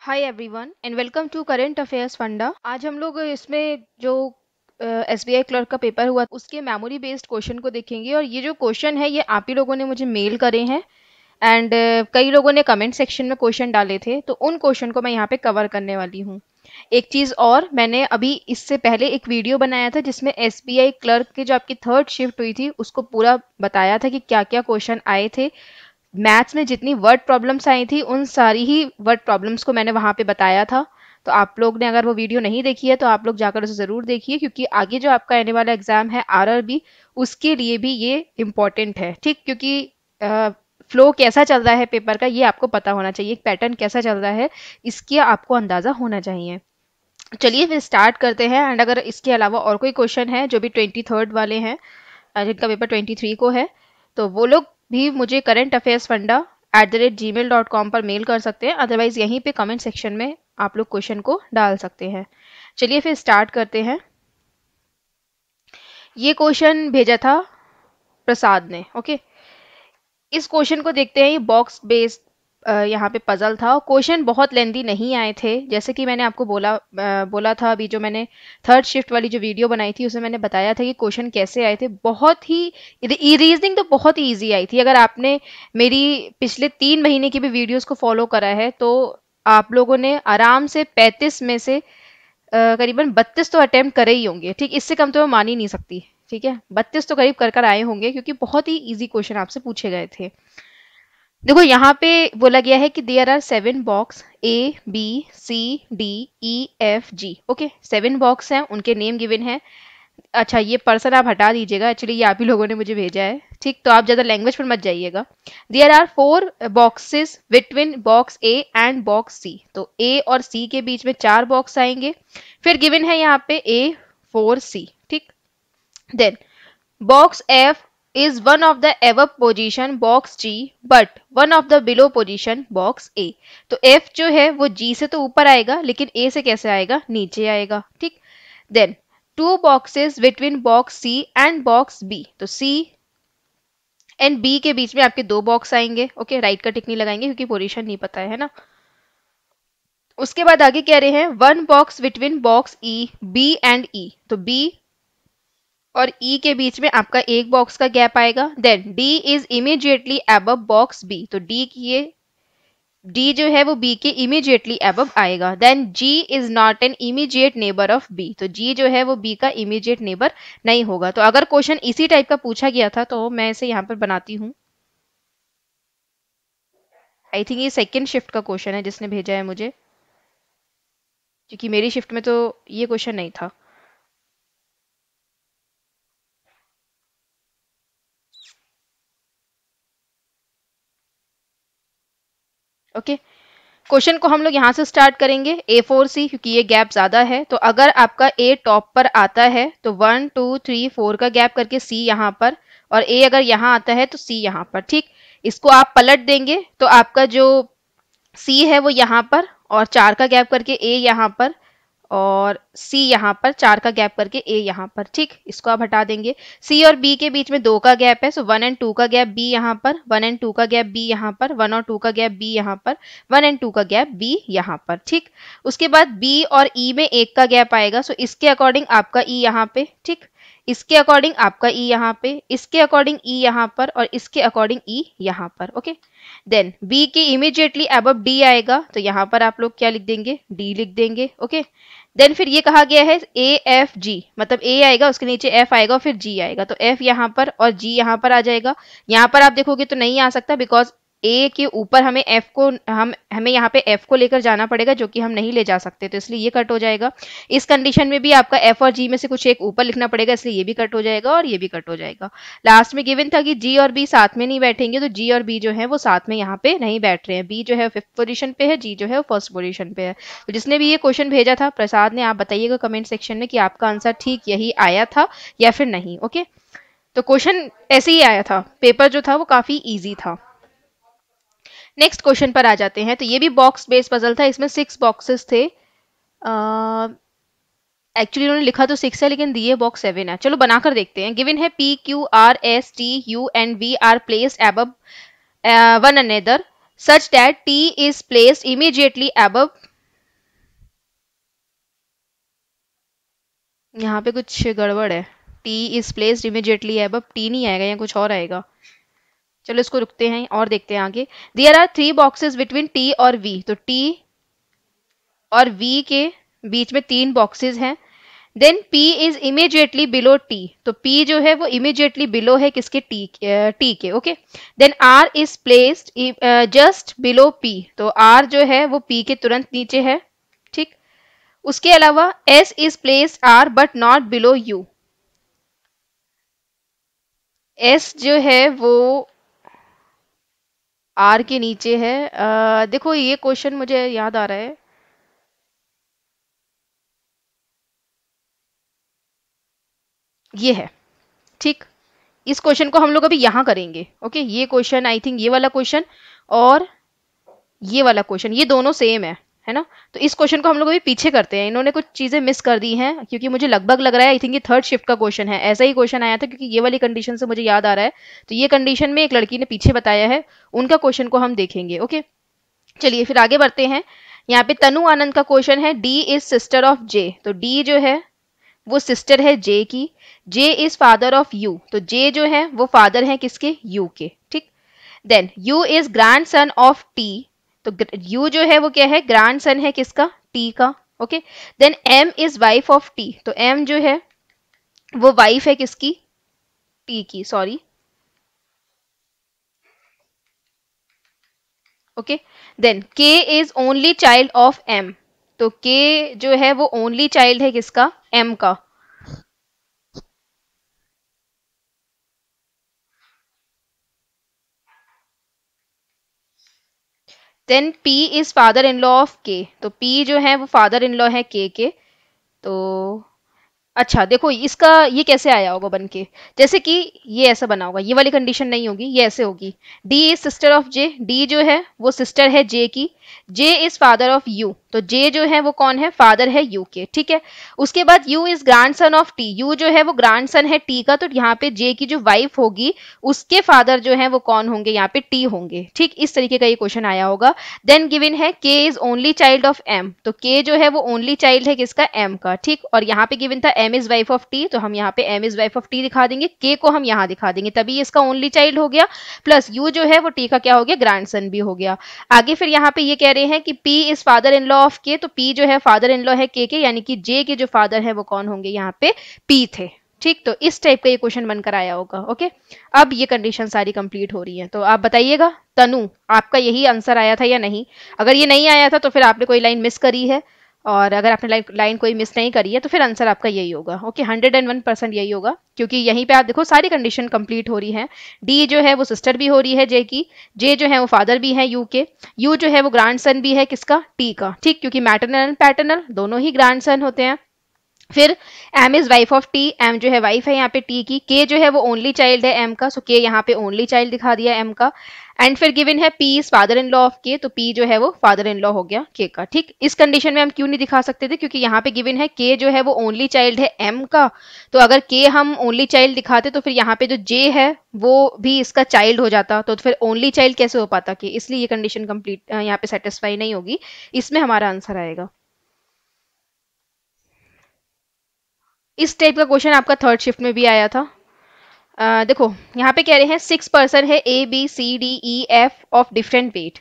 Hi everyone and welcome to current affairs funda. आज हम लोग इसमें जो एसबीआई क्लर्क का पेपर हुआ उसके मेमोरी बेस्ड क्वेश्चन को देखेंगे। और ये जो क्वेश्चन है ये आप ही लोगों ने मुझे मेल करे हैं एंड कई लोगों ने कमेंट सेक्शन में क्वेश्चन डाले थे, तो उन क्वेश्चन को मैं यहाँ पे कवर करने वाली हूँ। एक चीज़ और, मैंने अभी इससे पहले एक वीडियो बनाया था जिसमें एसबीआई क्लर्क की जो आपकी थर्ड शिफ्ट हुई थी उसको पूरा बताया था कि क्या क्या क्वेश्चन आए थे। मैथ्स में जितनी वर्ड प्रॉब्लम्स आई थी उन सारी ही वर्ड प्रॉब्लम्स को मैंने वहां पे बताया था। तो आप लोग ने अगर वो वीडियो नहीं देखी है तो आप लोग जाकर उसे ज़रूर देखिए, क्योंकि आगे जो आपका आने वाला एग्जाम है आरआरबी, उसके लिए भी ये इम्पॉर्टेंट है। ठीक, क्योंकि फ्लो कैसा चल रहा है पेपर का ये आपको पता होना चाहिए, एक पैटर्न कैसा चल रहा है इसकी आपको अंदाज़ा होना चाहिए। चलिए फिर स्टार्ट करते हैं। एंड अगर इसके अलावा और कोई क्वेश्चन है जो भी 23rd वाले हैं, जिनका पेपर 23 को है, तो वो लोग भी मुझे करंट अफेयर्स फंडा @gmail.com पर मेल कर सकते हैं। अदरवाइज यहीं पे कमेंट सेक्शन में आप लोग क्वेश्चन को डाल सकते हैं। चलिए फिर स्टार्ट करते हैं। ये क्वेश्चन भेजा था प्रसाद ने। ओके, इस क्वेश्चन को देखते हैं। ये बॉक्स बेस्ड यहाँ पे पजल था और क्वेश्चन बहुत लेंदी नहीं आए थे। जैसे कि मैंने आपको बोला था, अभी जो मैंने थर्ड शिफ्ट वाली जो वीडियो बनाई थी उसमें मैंने बताया था कि क्वेश्चन कैसे आए थे। बहुत ही रीजनिंग तो बहुत ही ईजी आई थी। अगर आपने मेरी पिछले 3 महीने की भी वीडियोस को फॉलो करा है तो आप लोगों ने आराम से 35 में से करीबन 32 तो अटेम्प्ट करे ही होंगे। ठीक, इससे कम तो मैं मान ही नहीं सकती। ठीक है, 32 तो करीब कर आए होंगे, क्योंकि बहुत ही इजी क्वेश्चन आपसे पूछे गए थे। देखो यहाँ पे बोला गया है कि there are 7 box ABCDEFG। Okay, 7 box हैं, उनके नेम गिवन है। अच्छा, ये पर्सन आप हटा दीजिएगा, एक्चुअली ये आप ही लोगों ने मुझे भेजा है। ठीक, तो आप ज्यादा लैंग्वेज पर मत जाइएगा। There are 4 boxes between box A and box C. तो ए और सी के बीच में 4 बॉक्स आएंगे। फिर गिवन है यहाँ पे A4C। ठीक, then box F is one of the above position box G but one of the below position box A। तो F जो है वो G से तो ऊपर आएगा, लेकिन A से कैसे आएगा, नीचे आएगा। ठीक, then 2 boxes between box C and box B। तो C एंड B के बीच में आपके 2 बॉक्स आएंगे। ओके, राइट का टिक नहीं लगाएंगे क्योंकि पोजीशन नहीं पता है ना। उसके बाद आगे कह रहे हैं 1 box between box E B and E। तो B और E के बीच में आपका एक बॉक्स का गैप आएगा। Then D is immediately above box B। तो D जो है वो B के इमीडिएटली अबव आएगा। Then G is not an immediate neighbour of B। तो G जो है वो B का इमीडिएट नेबर नहीं होगा। तो अगर क्वेश्चन इसी टाइप का पूछा गया था तो मैं इसे यहाँ पर बनाती हूँ। आई थिंक ये सेकेंड शिफ्ट का क्वेश्चन है जिसने भेजा है मुझे, क्योंकि मेरी शिफ्ट में तो ये क्वेश्चन नहीं था। ओके, क्वेश्चन को हम लोग यहाँ से स्टार्ट करेंगे। A4C, क्योंकि ये गैप ज्यादा है। तो अगर आपका A टॉप पर आता है तो 1 2 3 4 का गैप करके C यहाँ पर, और A अगर यहाँ आता है तो C यहाँ पर। ठीक, इसको आप पलट देंगे तो आपका जो C है वो यहाँ पर, और 4 का गैप करके A यहाँ पर, और C यहाँ पर 4 का गैप करके A यहाँ पर। ठीक, इसको आप हटा देंगे। C और B के बीच में 2 का गैप है, सो 1 एंड 2 का गैप B यहाँ पर, 1 एंड 2 का गैप B यहाँ पर, 1 और 2 का गैप B यहाँ पर, 1 एंड 2 का गैप B यहाँ पर। ठीक, उसके बाद B और E में 1 का गैप आएगा, सो इसके अकॉर्डिंग आपका E यहाँ पे। ठीक, इसके अकॉर्डिंग आपका E यहाँ पे, इसके अकॉर्डिंग E यहाँ पर, और इसके अकॉर्डिंग E यहाँ पर। ओके, देन B के इमीडिएटली अबव D आएगा, तो यहाँ पर आप लोग क्या लिख देंगे, D लिख देंगे। ओके, देन फिर ये कहा गया है AFG, मतलब A आएगा, उसके नीचे F आएगा और फिर G आएगा। तो F यहाँ पर और G यहाँ पर आ जाएगा। यहाँ पर आप देखोगे तो नहीं आ सकता, बिकॉज A के ऊपर हमें हमें यहाँ पे F को लेकर जाना पड़ेगा, जो कि हम नहीं ले जा सकते, तो इसलिए ये कट हो जाएगा। इस कंडीशन में भी आपका F और G में से कुछ एक ऊपर लिखना पड़ेगा, इसलिए ये भी कट हो जाएगा और ये भी कट हो जाएगा। लास्ट में गिवन था कि G और B साथ में नहीं बैठेंगे, तो G और B जो है वो साथ में यहाँ पे नहीं बैठ रहे हैं। B जो है 5th पोजीशन पे है, G जो है वो 1st पोजीशन पे है। तो जिसने भी ये क्वेश्चन भेजा था प्रसाद ने, आप बताइएगा कमेंट सेक्शन में कि आपका आंसर ठीक यही आया था या फिर नहीं। ओके, तो क्वेश्चन ऐसे ही आया था, पेपर जो था वो काफी ईजी था। नेक्स्ट क्वेश्चन पर आ जाते हैं। तो ये भी बॉक्स बेस्ड पजल था, इसमें 6 बॉक्सेस थे। एक्चुअली उन्होंने लिखा तो 6 है लेकिन दिए बॉक्स 7 है। चलो बनाकर देखते हैं। गिवन है P Q R S T U and V are placed above one another such that T is placed immediately above यहाँ पे कुछ गड़बड़ है। टी इज प्लेस्ड इमीडिएटली है, अब टी नहीं आएगा, या कुछ और आएगा। चलो इसको रुकते हैं और देखते हैं आगे। There are 3 boxes between T और वी, तो टी और वी के बीच में 3 बॉक्सेस हैं। Then P is immediately below T, तो P जो है वो इमीडिएटली बिलो है किसके, T के। Okay, then R is placed just below P, तो R जो है वो P के तुरंत नीचे है। ठीक, उसके अलावा S is placed R but not below U, S जो है वो R के नीचे है। देखो ये क्वेश्चन मुझे याद आ रहा है, ये है। ठीक, इस क्वेश्चन को हम लोग अभी यहां करेंगे। ओके, ये क्वेश्चन आई थिंक, ये वाला क्वेश्चन और ये वाला क्वेश्चन, ये दोनों सेम है ना। तो इस क्वेश्चन को हम लोग अभी पीछे करते हैं, इन्होंने कुछ चीजें मिस कर दी हैं, क्योंकि मुझे लगभग लग रहा है आई थिंक ये थर्ड शिफ्ट का क्वेश्चन है। ऐसा ही क्वेश्चन आया था, क्योंकि ये वाली कंडीशन से मुझे याद आ रहा है। तो ये कंडीशन में एक लड़की ने पीछे बताया है, उनका क्वेश्चन को हम देखेंगे। ओके, चलिए फिर आगे बढ़ते हैं। यहाँ पे तनु आनंद का क्वेश्चन है, D is sister of J, तो डी जो है वो सिस्टर है जे की। J is father of U, तो जे जो है वो फादर है किसके, यू के। ठीक, then U is grandson of T, तो यू जो है वो क्या है, ग्रैंड सन है किसका, टी का। Okay, then M is wife of T, तो एम जो है वो वाइफ है किसकी, टी की, sorry. Okay, then K is only child of M, तो के जो है वो ओनली चाइल्ड है किसका, एम का। Then P is father in law of K, तो पी जो है वो फादर इन लॉ है के। तो अच्छा देखो इसका ये कैसे आया होगा बन के, जैसे कि ये ऐसा बना होगा, ये वाली कंडीशन नहीं होगी, ये ऐसे होगी। D is sister of J, D जो है वो सिस्टर है जे की। J is father of U, तो जे जो है वो कौन है, फादर है यू के। ठीक है, उसके बाद U is grandson of T, U जो है वो ग्रैंड सन है टी का, तो यहाँ पे जे की जो वाइफ होगी उसके फादर जो है वो कौन होंगे, यहाँ पे टी होंगे। ठीक, इस तरीके का ये क्वेश्चन आया होगा। देन गिवन है K is only child of M, तो के जो है वो ओनली चाइल्ड है किसका, एम का। ठीक, और यहाँ पे गिवन था M is wife of T, तो हम यहाँ पे M is wife of T दिखा देंगे, के को हम यहाँ दिखा देंगे, तभी इसका ओनली चाइल्ड हो गया। प्लस यू जो है वो टी का क्या हो गया, ग्रैंड सन भी हो गया। आगे फिर यहाँ पे ये कह रहे हैं कि P is father in law of K, तो पी जो है फादर इन लॉ है के, यानी कि जे के जो फादर है वो कौन होंगे, यहाँ पे पी थे। ठीक, तो इस टाइप का ये क्वेश्चन बनकर आया होगा। ओके, अब ये कंडीशन सारी कंप्लीट हो रही है, तो आप बताइएगा तनु आपका यही आंसर आया था या नहीं। अगर ये नहीं आया था तो फिर आपने कोई लाइन मिस करी है, और अगर आपने लाइन कोई मिस नहीं करी है तो फिर आंसर आपका यही होगा। ओके, 101% यही होगा, क्योंकि यहीं पे आप देखो सारी कंडीशन कंप्लीट हो रही है। डी जो है वो सिस्टर भी हो रही है जे की, जे जो है वो फादर भी है यू के, यू जो है वो ग्रैंड सन भी है किसका, टी का। ठीक, क्योंकि मैटरनल एंड पैटर्नल दोनों ही ग्रैंड सन होते हैं। फिर M is wife of T, M जो है वाइफ है यहाँ पे टी की। के जो है वो ओनली चाइल्ड है एम का, सो के यहाँ पे ओनली चाइल्ड दिखा दिया एम का। एंड फिर गिवन है P is father in law of K, तो पी जो है वो फादर इन लॉ हो गया के का। ठीक, इस कंडीशन में हम क्यों नहीं दिखा सकते थे, क्योंकि यहाँ पे गिवन है के जो है वो ओनली चाइल्ड है एम का, तो अगर के हम ओनली चाइल्ड दिखाते तो फिर यहाँ पे जो जे है वो भी इसका चाइल्ड हो जाता, तो फिर ओनली चाइल्ड कैसे हो पाता के, इसलिए ये कंडीशन कंप्लीट यहाँ पे सेटिस्फाई नहीं होगी, इसमें हमारा आंसर आएगा। इस टाइप का क्वेश्चन आपका थर्ड शिफ्ट में भी आया था। देखो यहाँ पे कह रहे हैं 6 पर्सन है A B C D E F of different weight.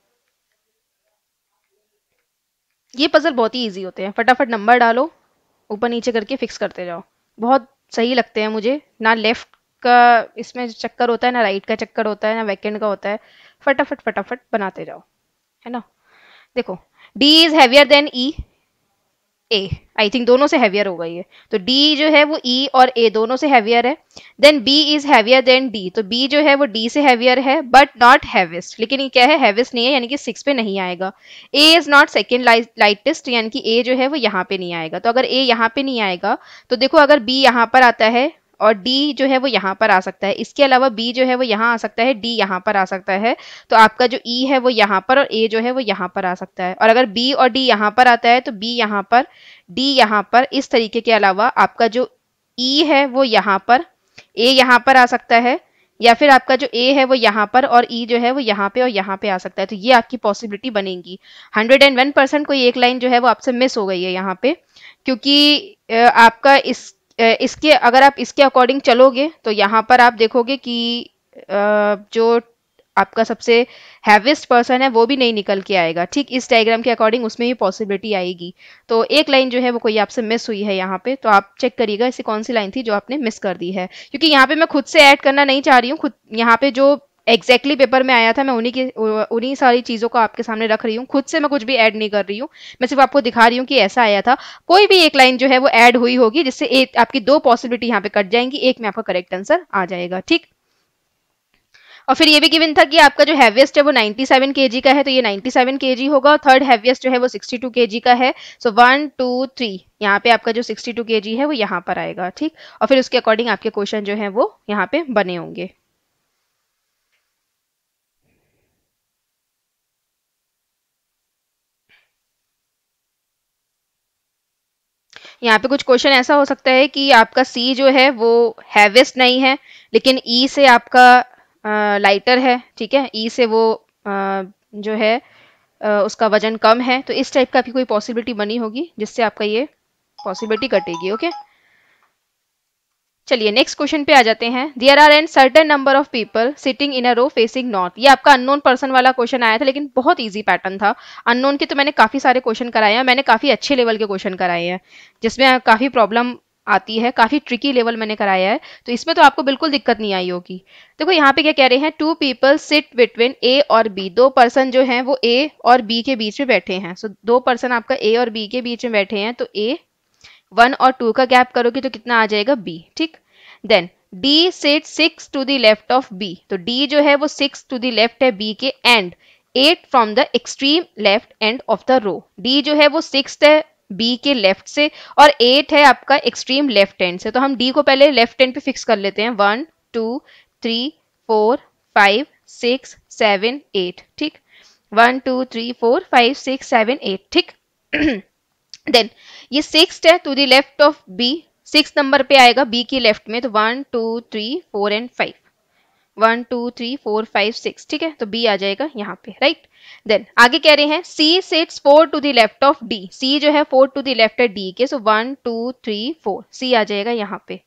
ये पजल बहुत ही इजी होते हैं, फटाफट नंबर डालो, ऊपर नीचे करके फिक्स करते जाओ, बहुत सही लगते हैं मुझे। ना लेफ्ट का इसमें चक्कर होता है, ना राइट का चक्कर होता है, ना वैकेंड का होता है, फटाफट फटाफट बनाते जाओ, है ना। देखो D is heavier than E, A I think दोनों से हैवियर होगा ये, तो डी जो है वो ई और ए दोनों से हैवियर है। Then B is heavier than D, तो बी जो है वो डी से हैवियर है बट नॉट हैवेस्ट, लेकिन ये क्या है, हैवेस्ट नहीं है, यानी कि 6 पे नहीं आएगा। A is not second lightest, यानी कि ए जो है वो यहाँ पे नहीं आएगा। तो अगर ए यहाँ पे नहीं आएगा तो देखो अगर बी यहाँ पर आता है और डी जो है वो यहाँ पर आ सकता है, इसके अलावा बी जो है वो यहाँ आ सकता है, डी यहाँ पर आ सकता है, तो आपका जो ई है वो यहाँ पर और ए जो है वो यहाँ पर आ सकता है। और अगर बी और डी यहाँ पर आता है तो बी यहाँ पर, डी यहाँ पर, इस तरीके के अलावा आपका जो ई है वो यहाँ पर, ए यहाँ पर आ सकता है, या फिर आपका जो ए है वो यहाँ पर और ई जो है वो यहाँ पे और यहाँ पे आ सकता है। तो ये आपकी पॉसिबिलिटी बनेगी। 101% कोई एक लाइन जो है वो आपसे मिस हो गई है यहाँ पे, क्योंकि आपका इसके अगर आप इसके अकॉर्डिंग चलोगे तो यहाँ पर आप देखोगे कि जो आपका सबसे हैवीएस्ट पर्सन है वो भी नहीं निकल के आएगा। ठीक इस डायग्राम के अकॉर्डिंग उसमें भी पॉसिबिलिटी आएगी। तो एक लाइन जो है वो कोई आपसे मिस हुई है यहाँ पे, तो आप चेक करिएगा इसे कौन सी लाइन थी जो आपने मिस कर दी है, क्योंकि यहाँ पे मैं खुद से ऐड करना नहीं चाह रही हूँ। खुद यहाँ पे जो एग्जैक्टली पेपर में आया था मैं उन्हीं सारी चीजों को आपके सामने रख रही हूँ। खुद से मैं कुछ भी ऐड नहीं कर रही हूँ, मैं सिर्फ आपको दिखा रही हूँ कि ऐसा आया था। कोई भी एक लाइन जो है वो ऐड हुई होगी जिससे एक आपकी दो पॉसिबिलिटी यहाँ पे कट जाएंगी, एक में आपका करेक्ट आंसर आ जाएगा। ठीक, और फिर ये भी गिवन था कि आपका जो हैवीएस्ट है वो 97 केजी का है, तो ये 97 केजी होगा। और थर्ड हैवीएस्ट जो है वो 62 केजी का है। सो 1 2 3 यहाँ पे आपका जो 62 केजी है वो यहाँ पर आएगा। ठीक, और फिर उसके अकॉर्डिंग आपके क्वेश्चन जो है वो यहाँ पे बने होंगे। यहाँ पे कुछ क्वेश्चन ऐसा हो सकता है कि आपका सी जो है वो हैवीएस्ट नहीं है, लेकिन ई से आपका लाइटर है। ठीक है, ई से वो जो है उसका वजन कम है, तो इस टाइप का भी कोई पॉसिबिलिटी बनी होगी जिससे आपका ये पॉसिबिलिटी कटेगी। ओके, चलिए नेक्स्ट क्वेश्चन पे आ जाते हैं। There are an certain number of people sitting in a row facing north. ये आपका अननोन पर्सन वाला क्वेश्चन आया था, लेकिन बहुत इजी पैटर्न था। अननोन के तो मैंने काफी सारे क्वेश्चन कराए हैं, मैंने काफी अच्छे लेवल के क्वेश्चन कराए हैं जिसमें काफी प्रॉब्लम आती है, काफी ट्रिकी लेवल मैंने कराया है, तो इसमें तो आपको बिल्कुल दिक्कत नहीं आई होगी। देखो यहाँ पे क्या कह रहे हैं, two people sit between A और बी। दो पर्सन जो हैं वो ए और बी के बीच में बैठे हैं। सो दो पर्सन आपका ए और बी के बीच में बैठे हैं, तो ए 1 और 2 का गैप करोगे तो कितना आ जाएगा, बी। ठीक, then D sit 6 to the left of B. तो डी जो है वो 6 टू द लेफ्ट है बी के, and 8 from the extreme left end of the row. D जो है वो 6 है बी के लेफ्ट से और 8 है आपका एक्सट्रीम लेफ्ट एंड से। तो हम डी को पहले लेफ्ट एंड पे फिक्स कर लेते हैं, 1 2 3 4 5 6 7 8। ठीक, 1 2 3 4 5 6 7 8। ठीक, देन ये 6 है to the left of B, 6 number पे आएगा बी की लेफ्ट में, तो 1 2 3 4 एंड 5, 1 2 3 4 5 6। ठीक है, तो बी आ जाएगा यहाँ पे, राइट। देन आगे कह रहे हैं C sits 4 to the left of D. C जो है 4 टू द लेफ्ट है डी के, सो 1 2 3 4, सी आ जाएगा यहाँ पे,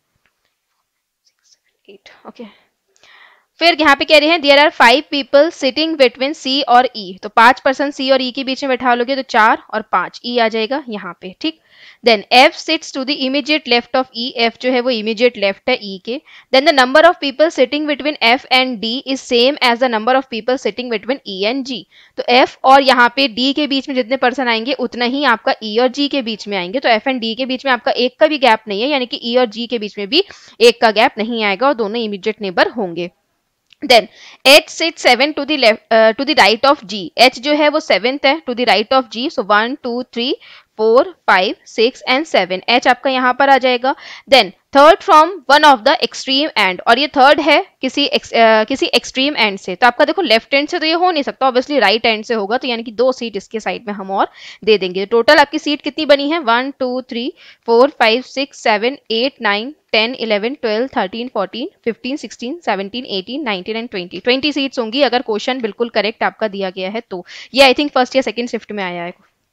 8। ओके, फिर यहाँ पे कह रहे हैं there are 5 people sitting between C और ई। तो 5 पर्सन सी और ई के बीच में बैठा लोगे तो 4 और 5, ई आ जाएगा यहाँ पे। ठीक, then F sits to the immediate left of E. F जो है वो इमीडिएट लेफ्ट है ई के। Then the number of people sitting between F and D is same as the number of people sitting between E and G. तो F और यहाँ पे D के बीच में जितने पर्सन आएंगे उतना ही आपका ई और जी के बीच में आएंगे। तो एफ एंड डी के बीच में आपका एक का भी गैप नहीं है, यानी कि ई और जी के बीच में भी एक का गैप नहीं आएगा और दोनों इमीडिएट नेबर होंगे। Then H sits 7 to the left to the right of G. H जो है वो 7th है to the right of G. So 1 2 3 4 5 6 and 7. H आपका यहाँ पर आ जाएगा. Then third from one of the extreme end, और ये थर्ड है किसी एक्सट्रीम एंड से। तो आपका देखो लेफ्ट एंड से तो ये हो नहीं सकता, ऑब्वियसली राइट एंड से होगा, तो यानी कि 2 सीट इसके साइड में हम और दे देंगे। टोटल आपकी सीट कितनी बनी है, 1 2 3 4 5 6 7 8 9 10 11 12 13 14 15 16 17 18 19 एंड 20 सीट्स होंगी अगर क्वेश्चन बिल्कुल करेक्ट आपका दिया गया है तो। ये आई थिंक फर्स्ट या सेकंड शिफ्ट में आया है।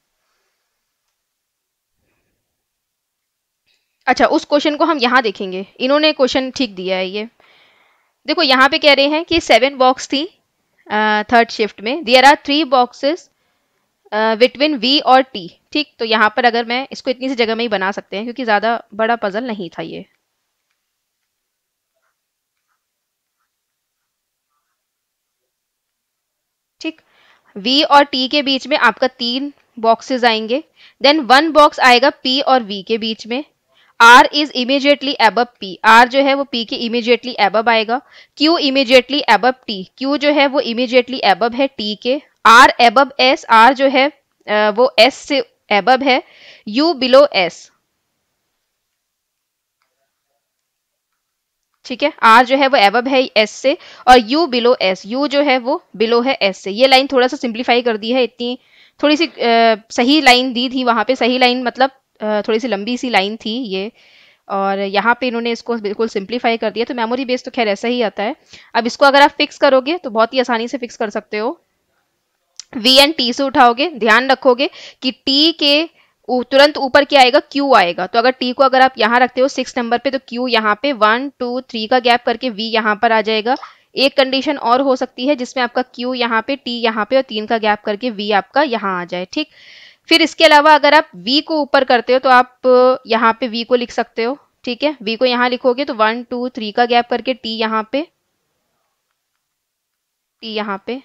अच्छा, उस क्वेश्चन को हम यहाँ देखेंगे, इन्होंने क्वेश्चन ठीक दिया है। ये देखो यहाँ पे कह रहे हैं कि 7 बॉक्स थी थर्ड शिफ्ट में, there are 3 boxes between V और टी। ठीक, तो यहाँ पर अगर मैं इसको इतनी सी जगह में ही बना सकते हैं क्योंकि ज्यादा बड़ा पजल नहीं था ये। ठीक, V और T के बीच में आपका 3 बॉक्सेस आएंगे। देन 1 बॉक्स आएगा P और V के बीच में। R is immediately above P, R जो है वो P के इमीडिएटली अबव आएगा। Q immediately above T, Q जो है वो इमीडिएटली अबव है T के। R अबव S, R जो है वो S से अबव है। U बिलो S, ठीक है, आर जो है वो एबव है एस से, और यू बिलो एस, यू जो है वो बिलो है एस से। ये लाइन थोड़ा सा सिंप्लीफाई कर दी है, इतनी थोड़ी सी सही लाइन दी थी वहां पे, सही लाइन मतलब थोड़ी सी लंबी सी लाइन थी ये, और यहाँ पे इन्होंने इसको बिल्कुल सिंप्लीफाई कर दिया। तो मेमोरी बेस तो खैर ऐसा ही आता है। अब इसको अगर आप फिक्स करोगे तो बहुत ही आसानी से फिक्स कर सकते हो। वी एंड टी से उठाओगे, ध्यान रखोगे कि टी के तुरंत ऊपर क्या आएगा, क्यू आएगा। तो अगर टी को अगर आप यहाँ रखते हो 6 नंबर पे, तो क्यू यहाँ पे 1 2 3 का गैप करके वी यहाँ पर आ जाएगा। एक कंडीशन और हो सकती है जिसमें आपका क्यू यहाँ पे, टी यहाँ पे और 3 का गैप करके वी आपका यहाँ आ जाए, ठीक। फिर इसके अलावा अगर आप v को ऊपर करते हो तो आप यहाँ पे v को लिख सकते हो, ठीक है। v को यहाँ लिखोगे तो 1 2 3 का गैप करके t यहाँ पे, t यहाँ पे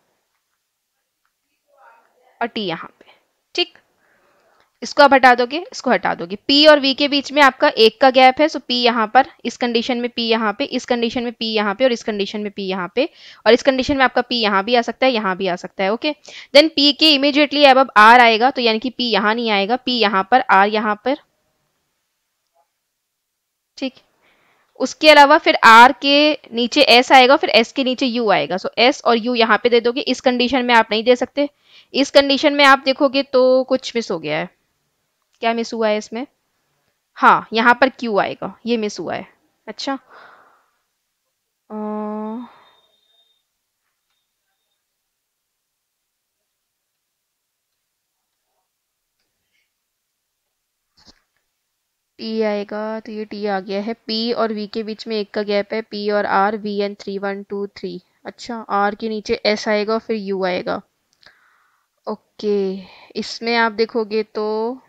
और t यहाँ पे, ठीक। इसको आप हटा दोगे, इसको हटा दोगे। p और v के बीच में आपका एक का गैप है, सो p यहाँ पर, इस कंडीशन में p यहाँ पे, इस कंडीशन में p यहाँ पे और इस कंडीशन में p यहाँ पे, और इस कंडीशन में आपका p यहाँ भी आ सकता है, यहाँ भी आ सकता है, ओके। देन p के इमीडिएटली अब r आएगा, तो यानी कि p यहाँ नहीं आएगा, p यहाँ पर, r यहाँ पर, ठीक। उसके अलावा फिर r के नीचे s आएगा, फिर s के नीचे u आएगा, सो s और u यहाँ पे दे दोगे। इस कंडीशन में आप नहीं दे सकते, इस कंडीशन में आप देखोगे तो कुछ मिस हो गया है। क्या मिस हुआ है इसमें, हाँ यहाँ पर क्यू आएगा, ये मिस हुआ है। अच्छा, टी आएगा, तो ये टी आ गया है। पी और वी के बीच में एक का गैप है, पी और आर, वी एन 3 1 2 3। अच्छा, आर के नीचे एस आएगा, फिर यू आएगा, ओके। इसमें आप देखोगे तो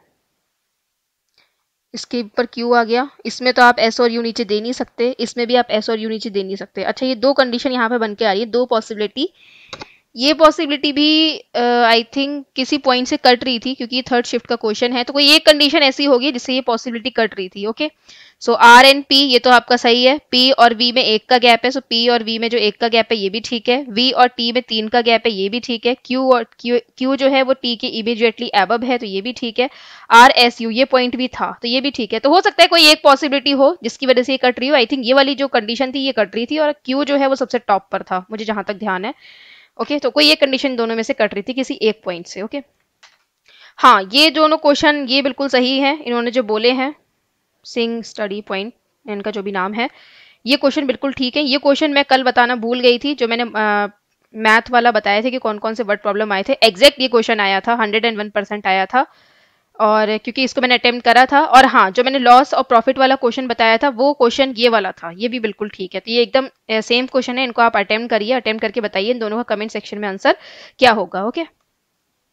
इसके ऊपर क्यू आ गया, इसमें तो आप एस और यू नीचे दे नहीं सकते, इसमें भी आप एस और यू नीचे दे नहीं सकते। अच्छा, ये दो कंडीशन यहाँ पे बन के आ रही है, दो पॉसिबिलिटी। ये पॉसिबिलिटी भी आई थिंक किसी पॉइंट से कट रही थी, क्योंकि ये थर्ड शिफ्ट का क्वेश्चन है, तो कोई एक कंडीशन ऐसी होगी जिससे ये पॉसिबिलिटी कट रही थी, okay. So R and P ये तो आपका सही है, पी और वी में एक का गैप है, सो पी और वी में जो एक का गैप है ये भी ठीक है, वी और टी में 3 का गैप है ये भी ठीक है, क्यू और क्यू जो है वो टी के इमीडिएटली एबव है, तो ये भी ठीक है। आर एस यू ये पॉइंट भी था, तो ये भी ठीक है। तो हो सकता है कोई एक पॉसिबिलिटी हो जिसकी वजह से ये कट रही हो। आई थिंक ये वाली जो कंडीशन थी ये कट रही थी, और क्यू जो है वो सबसे टॉप पर था, मुझे जहां तक ध्यान है, ओके। तो कोई एक कंडीशन दोनों में से कट रही थी किसी एक पॉइंट से, ओके। हाँ, ये दोनों क्वेश्चन ये बिल्कुल सही है, इन्होंने जो बोले हैं, सिंह स्टडी पॉइंट इनका जो भी नाम है, ये क्वेश्चन बिल्कुल ठीक है। ये क्वेश्चन मैं कल बताना भूल गई थी, जो मैंने मैथ वाला बताया था कि कौन कौन से वर्ड प्रॉब्लम आए थे, एग्जैक्ट ये क्वेश्चन आया था, 101% आया था, और क्योंकि इसको मैंने अटेम्प्ट करा था। और हाँ, जो मैंने लॉस और प्रॉफिट वाला क्वेश्चन बताया था वो क्वेश्चन ये वाला था, ये भी बिल्कुल ठीक है। तो ये एकदम सेम क्वेश्चन है, इनको आप अटेम्प्ट करिए, अटेम्प्ट करके बताइए इन दोनों का कमेंट सेक्शन में आंसर क्या होगा, ओके।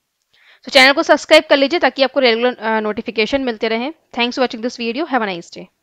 तो चैनल को सब्सक्राइब कर लीजिए ताकि आपको रेगुलर नोटिफिकेशन मिलते रहे। Thanks for watching this video, have a nice day.